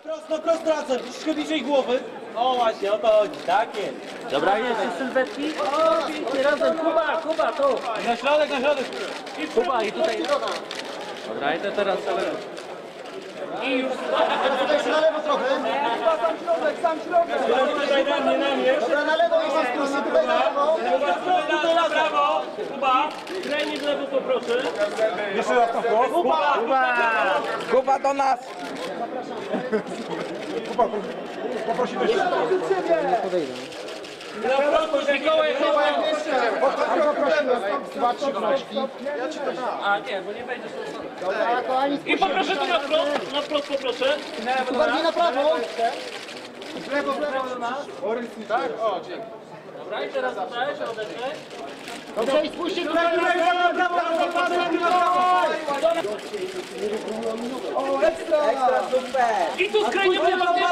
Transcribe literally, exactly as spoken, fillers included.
Prosto, prosto razem, troszkę bliżej głowy. O właśnie, o to chodzi, tak jest. Dobra, jeszcze sylwetki. O, pięknie razem. Kuba, Kuba, tu. Na środek, na środek. I Kuba, i tutaj. Dobra, i to teraz I już. Tutaj na lewo trochę. Sam środek, sam środek. Tutaj na mnie, na mnie. Dobra, na lewo jest spuści, tutaj na lewo. Tutaj na prawo. Kuba, kręć w lewo poproszę. Jeszcze raz na wprost. Kuba, Kuba. Kuba do nas! Kuba, poprosi też. Na prosto, Mikołaj, Mikołaj. Dwa, trzy wnączki. A nie, bo nie będzie. Dobra, kochani, I poproszę tu na wprost, na wprost poproszę. bardziej na prawo. W lewo, w lewo do nas. Tak? O, dzięki. Dobra, i teraz tutaj środeczek. Dobrze, i spójrzcie tutaj, tutaj, na prawo, na prawo, na prawo. O, ekstra! Ekstra, super! I tu skręcić w lewo,